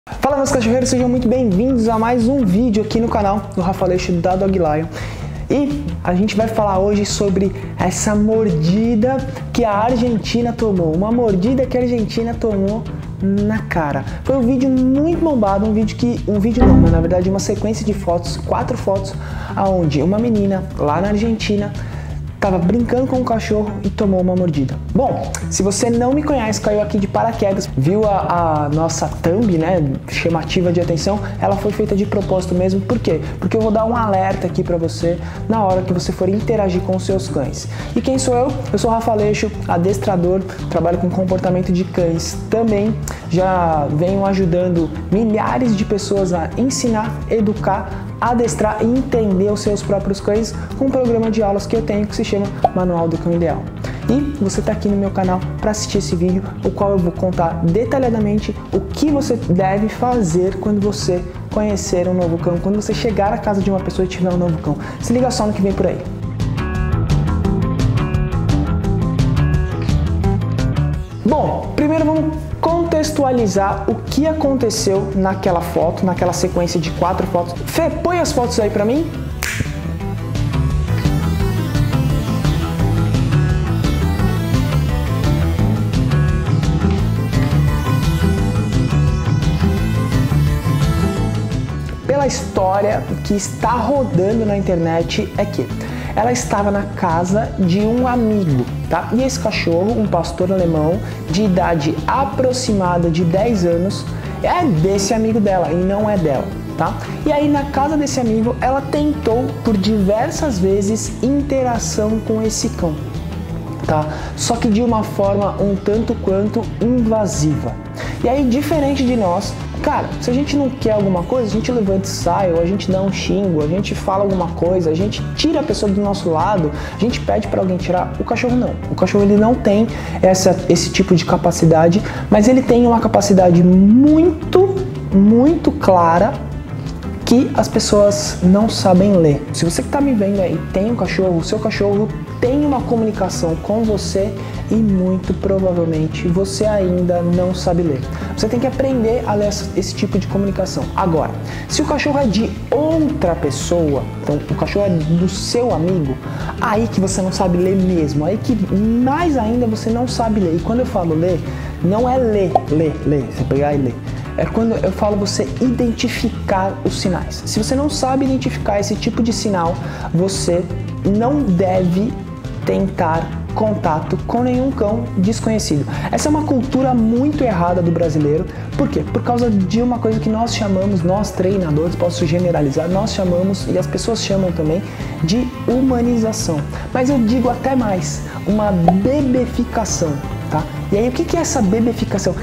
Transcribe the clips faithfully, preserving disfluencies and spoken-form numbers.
Fala meus cachorreiros, sejam muito bem-vindos a mais um vídeo aqui no canal do Rafa Aleixo da Dog Lion. E a gente vai falar hoje sobre essa mordida que a Argentina tomou, uma mordida que a Argentina tomou na cara. Foi um vídeo muito bombado, um vídeo que, um vídeo não, mas na verdade uma sequência de fotos, quatro fotos, aonde uma menina lá na Argentina estava brincando com um cachorro e tomou uma mordida. Bom, se você não me conhece, caiu aqui de paraquedas, viu a, a nossa thumb, né, chamativa de atenção, ela foi feita de propósito mesmo. Por quê? Porque eu vou dar um alerta aqui para você na hora que você for interagir com os seus cães. E quem sou eu? Eu sou o Rafa Aleixo, adestrador, trabalho com comportamento de cães. Também já venho ajudando milhares de pessoas a ensinar, educar, adestrar e entender os seus próprios cães com um programa de aulas que eu tenho que se chama Manual do Cão Ideal. E você está aqui no meu canal para assistir esse vídeo, o qual eu vou contar detalhadamente o que você deve fazer quando você conhecer um novo cão, quando você chegar à casa de uma pessoa e tiver um novo cão. Se liga só no que vem por aí. Bom, primeiro vamos contextualizar o que aconteceu naquela foto, naquela sequência de quatro fotos. Fê, põe as fotos aí pra mim. Pela história que está rodando na internet é que ela estava na casa de um amigo, tá? E esse cachorro, um pastor alemão de idade aproximada de dez anos, é desse amigo dela e não é dela, tá? E aí na casa desse amigo, ela tentou por diversas vezes interação com esse cão, tá? Só que de uma forma um tanto quanto invasiva. E aí, diferente de nós, cara, se a gente não quer alguma coisa, a gente levanta e sai, ou a gente dá um xingo, a gente fala alguma coisa, a gente tira a pessoa do nosso lado, a gente pede para alguém tirar. O cachorro não. O cachorro ele não tem essa, esse tipo de capacidade, mas ele tem uma capacidade muito, muito clara que as pessoas não sabem ler. Se você que está me vendo aí tem um cachorro, o seu cachorro tem uma comunicação com você e muito provavelmente você ainda não sabe ler. Você tem que aprender a ler esse tipo de comunicação. Agora, se o cachorro é de outra pessoa, então o cachorro é do seu amigo, aí que você não sabe ler mesmo, aí que mais ainda você não sabe ler. E quando eu falo ler, não é ler, ler, ler, você pegar e ler. É quando eu falo você identificar os sinais. Se você não sabe identificar esse tipo de sinal, você não deve tentar contato com nenhum cão desconhecido. Essa é uma cultura muito errada do brasileiro. Por quê? Por causa de uma coisa que nós chamamos, nós treinadores, posso generalizar, nós chamamos, e as pessoas chamam também, de humanização. Mas eu digo até mais, uma bebeficação, tá? E aí o que é essa bebeficação?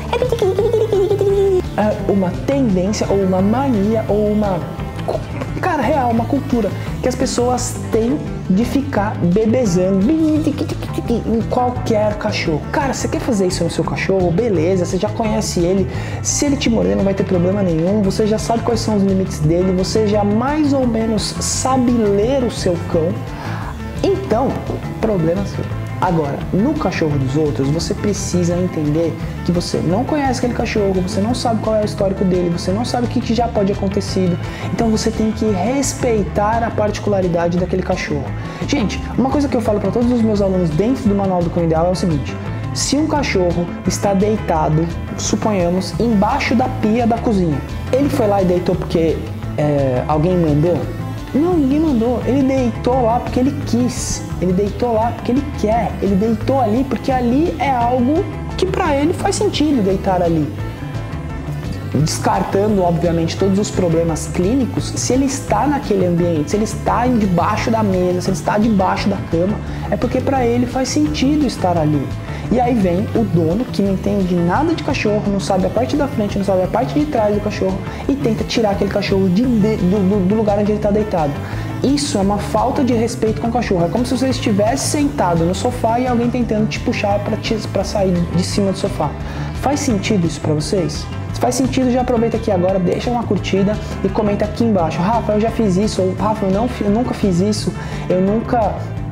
É uma tendência ou uma mania ou uma, cara, real, uma cultura que as pessoas têm de ficar bebezando em qualquer cachorro. Cara, você quer fazer isso no seu cachorro? Beleza, você já conhece ele. Se ele te morder, não vai ter problema nenhum. Você já sabe quais são os limites dele. Você já mais ou menos sabe ler o seu cão. Então, problema seu. Agora, no cachorro dos outros, você precisa entender que você não conhece aquele cachorro, você não sabe qual é o histórico dele, você não sabe o que já pode ter acontecido, então você tem que respeitar a particularidade daquele cachorro. Gente, uma coisa que eu falo para todos os meus alunos dentro do Manual do Cão Ideal é o seguinte: se um cachorro está deitado, suponhamos, embaixo da pia da cozinha, ele foi lá e deitou porque é, alguém mandou? Não, ninguém mandou. Ele deitou lá porque ele quis. Ele deitou lá porque ele quer. Ele deitou ali porque ali é algo que para ele faz sentido deitar ali. Descartando, obviamente, todos os problemas clínicos, se ele está naquele ambiente, se ele está debaixo da mesa, se ele está debaixo da cama, é porque para ele faz sentido estar ali. E aí vem o dono que não entende nada de cachorro, não sabe a parte da frente, não sabe a parte de trás do cachorro e tenta tirar aquele cachorro de, de, do, do lugar onde ele está deitado. Isso é uma falta de respeito com o cachorro. É como se você estivesse sentado no sofá e alguém tentando te puxar para sair de cima do sofá. Faz sentido isso para vocês? Se faz sentido, já aproveita aqui agora, deixa uma curtida e comenta aqui embaixo: Rafa, eu já fiz isso, ou Rafa, eu, não, eu nunca fiz isso, eu nunca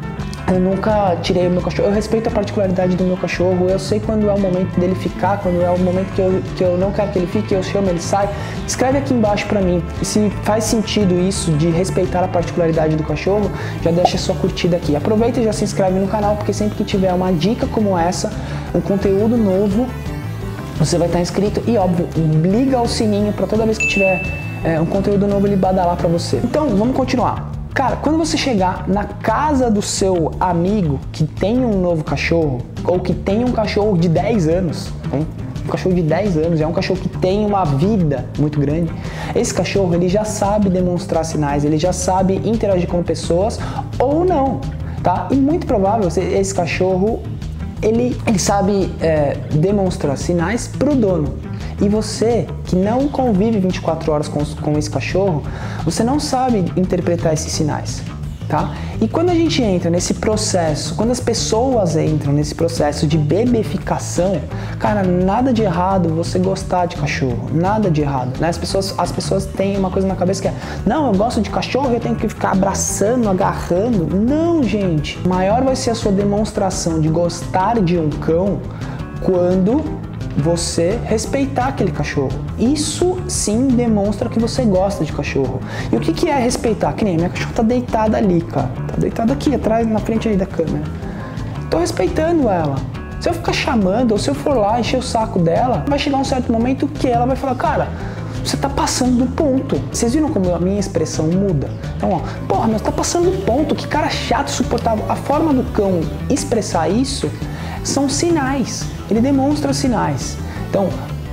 Eu nunca tirei o meu cachorro, eu respeito a particularidade do meu cachorro, eu sei quando é o momento dele ficar, quando é o momento que eu, que eu não quero que ele fique, eu chamo, ele sai. Escreve aqui embaixo pra mim, e se faz sentido isso de respeitar a particularidade do cachorro, já deixa sua curtida aqui. Aproveita e já se inscreve no canal, porque sempre que tiver uma dica como essa, um conteúdo novo, você vai estar inscrito e, óbvio, liga o sininho para toda vez que tiver é, um conteúdo novo ele badalar para você. Então, vamos continuar. Cara, quando você chegar na casa do seu amigo que tem um novo cachorro, ou que tem um cachorro de dez anos, hein? Um cachorro de dez anos, é um cachorro que tem uma vida muito grande, esse cachorro ele já sabe demonstrar sinais, ele já sabe interagir com pessoas ou não, tá? E muito provável esse cachorro ele, ele sabe é, demonstrar sinais pro dono. E você, que não convive vinte e quatro horas com, com esse cachorro, você não sabe interpretar esses sinais, tá? E quando a gente entra nesse processo, quando as pessoas entram nesse processo de bebeficação, cara, nada de errado você gostar de cachorro, nada de errado, né? As pessoas, as pessoas têm uma coisa na cabeça que é, não, eu gosto de cachorro, eu tenho que ficar abraçando, agarrando. Não, gente. Maior vai ser a sua demonstração de gostar de um cão quando você respeitar aquele cachorro. Isso sim demonstra que você gosta de cachorro. E o que que é respeitar? Que nem minha cachorra tá deitada ali, cara. Tá deitada aqui, atrás, na frente aí da câmera. Tô respeitando ela. Se eu ficar chamando, ou se eu for lá encher o saco dela, vai chegar um certo momento que ela vai falar, cara, você tá passando do ponto. Vocês viram como a minha expressão muda? Então, ó, porra, mas tá passando do ponto, que cara chato, insuportável. A forma do cão expressar isso são sinais. Ele demonstra sinais. Então,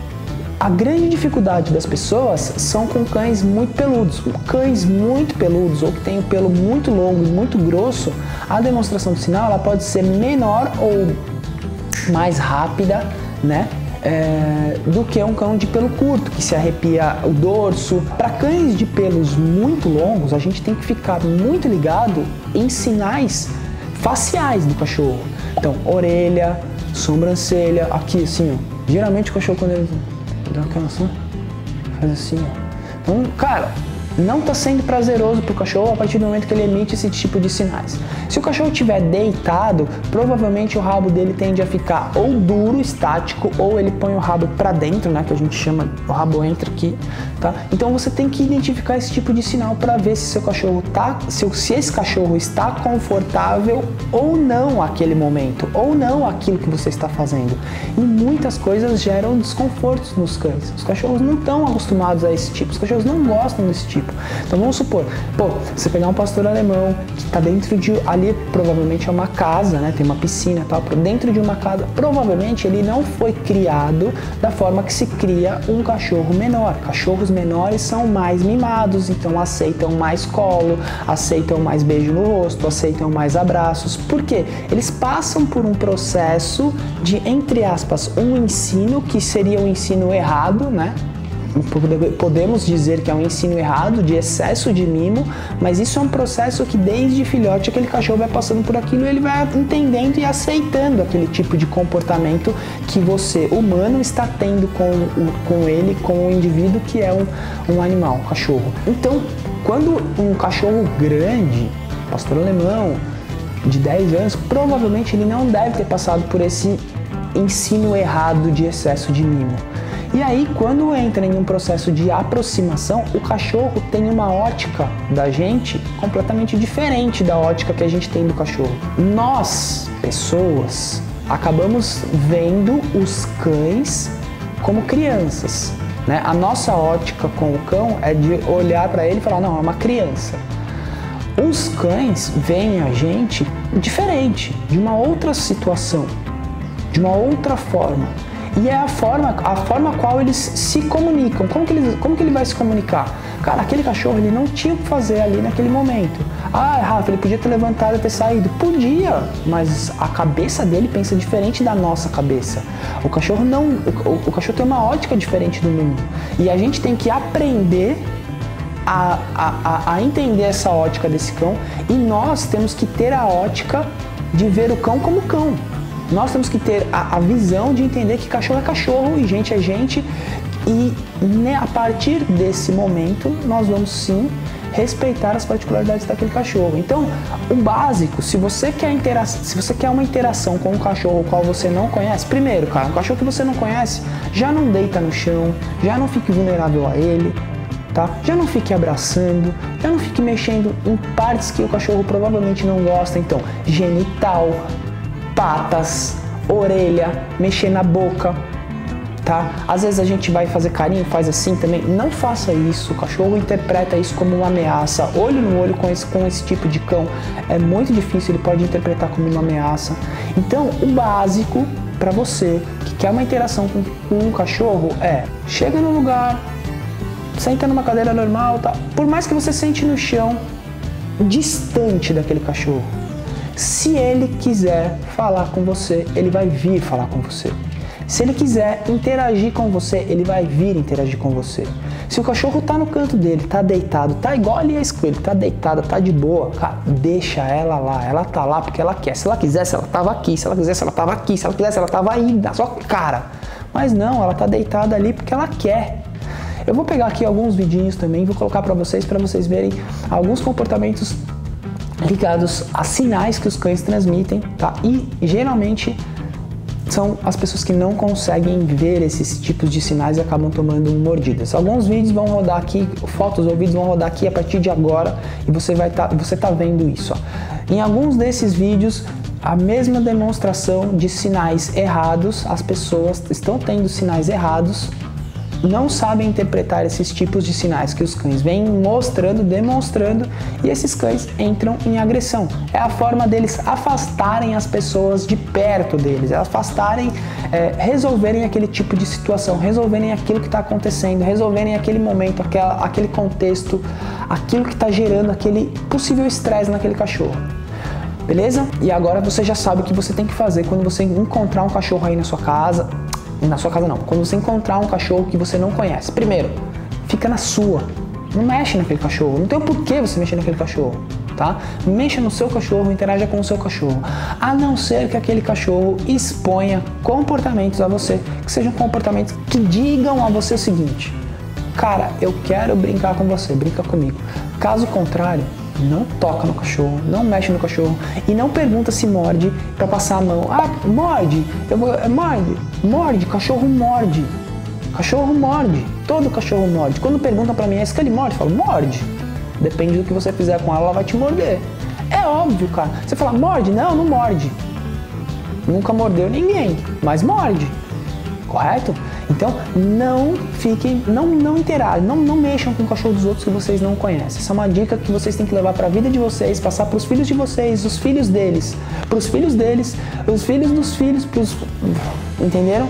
a grande dificuldade das pessoas são com cães muito peludos. Cães muito peludos ou que têm o pelo muito longo e muito grosso, a demonstração do sinal ela pode ser menor ou mais rápida, né? É, do que um cão de pelo curto, que se arrepia o dorso. Para cães de pelos muito longos, a gente tem que ficar muito ligado em sinais faciais do cachorro. Então, orelha, sobrancelha, aqui assim, ó. Geralmente o cachorro quando ele dá aquela assim, faz assim, ó. Então, cara, não está sendo prazeroso para o cachorro a partir do momento que ele emite esse tipo de sinais. Se o cachorro estiver deitado, provavelmente o rabo dele tende a ficar ou duro, estático, ou ele põe o rabo para dentro, né, que a gente chama, o rabo entra aqui, tá? Então você tem que identificar esse tipo de sinal para ver se seu cachorro tá, se, se esse cachorro está confortável ou não aquele momento, ou não aquilo que você está fazendo. E muitas coisas geram desconfortos nos cães. Os cachorros não estão acostumados a esse tipo, os cachorros não gostam desse tipo. Então vamos supor, pô, você pegar um pastor alemão que tá dentro de, ali provavelmente é uma casa, né, tem uma piscina e tal, dentro de uma casa, provavelmente ele não foi criado da forma que se cria um cachorro menor. Cachorros menores são mais mimados, então aceitam mais colo, aceitam mais beijo no rosto, aceitam mais abraços. Por quê? Eles passam por um processo de, entre aspas, um ensino que seria um ensino errado, né? Podemos dizer que é um ensino errado, de excesso de mimo, mas isso é um processo que desde filhote aquele cachorro vai passando por aquilo e ele vai entendendo e aceitando aquele tipo de comportamento que você, humano, está tendo com, com ele, com o indivíduo que é um, um animal, um cachorro. Então, quando um cachorro grande, pastor alemão, de dez anos, provavelmente ele não deve ter passado por esse ensino errado de excesso de mimo. E aí, quando entra em um processo de aproximação, o cachorro tem uma ótica da gente completamente diferente da ótica que a gente tem do cachorro. Nós, pessoas, acabamos vendo os cães como crianças, né? A nossa ótica com o cão é de olhar para ele e falar, não, é uma criança. Os cães veem a gente diferente, de uma outra situação, de uma outra forma. E é a forma, a forma qual eles se comunicam. Como que, eles, como que ele vai se comunicar? Cara, aquele cachorro ele não tinha o que fazer ali naquele momento. Ah, Rafa, ele podia ter levantado e ter saído. Podia, mas a cabeça dele pensa diferente da nossa cabeça. O cachorro não, o, o cachorro tem uma ótica diferente do mundo. E a gente tem que aprender a, a, a entender essa ótica desse cão. E nós temos que ter a ótica de ver o cão como cão. Nós temos que ter a, a visão de entender que cachorro é cachorro e gente é gente, e né, a partir desse momento nós vamos sim respeitar as particularidades daquele cachorro. Então, o básico, se você quer intera se você quer uma interação com um cachorro o qual você não conhece, primeiro, cara, um cachorro que você não conhece, já não deita no chão, já não fique vulnerável a ele, tá? Já não fique abraçando, já não fique mexendo em partes que o cachorro provavelmente não gosta. Então, genital, patas, orelha, mexer na boca, tá? Às vezes a gente vai fazer carinho, faz assim também. Não faça isso. O cachorro interpreta isso como uma ameaça. Olho no olho com esse, com esse tipo de cão é muito difícil, ele pode interpretar como uma ameaça. Então, o básico para você que quer uma interação com, com um cachorro é: chega no lugar, senta numa cadeira normal, tá? Por mais que você sente no chão, distante daquele cachorro. Se ele quiser falar com você, ele vai vir falar com você. Se ele quiser interagir com você, ele vai vir interagir com você. Se o cachorro tá no canto dele, tá deitado, tá igual ali a escolha, tá deitada, tá de boa, cara, deixa ela lá. Ela tá lá porque ela quer. Se ela quisesse, ela tava aqui. Se ela quisesse, ela tava aqui. Se ela quisesse, ela tava aí, na sua cara. Mas não, ela tá deitada ali porque ela quer. Eu vou pegar aqui alguns vidinhos também, vou colocar para vocês, para vocês verem alguns comportamentos ligados a sinais que os cães transmitem, tá? E geralmente são as pessoas que não conseguem ver esses tipos de sinais e acabam tomando mordidas. Alguns vídeos vão rodar aqui, fotos ou vídeos vão rodar aqui a partir de agora e você vai tá, você tá vendo isso, ó. Em alguns desses vídeos, a mesma demonstração de sinais errados, as pessoas estão tendo sinais errados, não sabem interpretar esses tipos de sinais que os cães vêm mostrando, demonstrando, e esses cães entram em agressão. É a forma deles afastarem as pessoas de perto deles, afastarem, é, resolverem aquele tipo de situação, resolverem aquilo que está acontecendo, resolverem aquele momento, aquela, aquele contexto, aquilo que está gerando aquele possível estresse naquele cachorro. Beleza? E agora você já sabe o que você tem que fazer quando você encontrar um cachorro aí na sua casa. Na sua casa não, quando você encontrar um cachorro que você não conhece. Primeiro, fica na sua, não mexe naquele cachorro, não tem o porquê você mexer naquele cachorro, tá? Mexa no seu cachorro, interaja com o seu cachorro, a não ser que aquele cachorro exponha comportamentos a você, que sejam comportamentos que digam a você o seguinte: cara, eu quero brincar com você, brinca comigo. Caso contrário, não toca no cachorro, não mexe no cachorro e não pergunta se morde para passar a mão. Ah, morde, eu vou, morde, morde, cachorro morde, cachorro morde, todo cachorro morde. Quando perguntam para mim, é isso que ele morde? Eu falo, morde. Depende do que você fizer com ela, ela vai te morder. É óbvio, cara. Você fala, morde? Não, não morde. Nunca mordeu ninguém, mas morde. Correto? Então, não fiquem, não, não interajam, não, não mexam com o cachorro dos outros que vocês não conhecem. Essa é uma dica que vocês têm que levar para a vida de vocês, passar para os filhos de vocês, os filhos deles, para os filhos deles, os filhos dos filhos, pros... entenderam?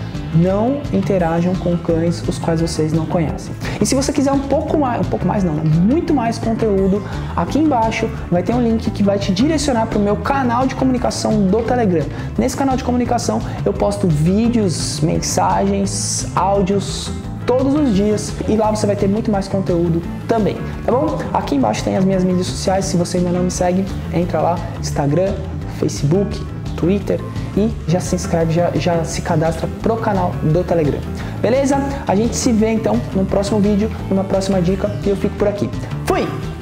Não interajam com cães os quais vocês não conhecem. E se você quiser um pouco mais, um pouco mais não, muito mais conteúdo, aqui embaixo vai ter um link que vai te direcionar para o meu canal de comunicação do Telegram. Nesse canal de comunicação eu posto vídeos, mensagens, áudios todos os dias e lá você vai ter muito mais conteúdo também, tá bom? Aqui embaixo tem as minhas mídias sociais, se você ainda não me segue, entra lá, Instagram, Facebook, Twitter e já se inscreve, já, já se cadastra pro canal do Telegram. Beleza? A gente se vê então no próximo vídeo, numa próxima dica e eu fico por aqui. Fui!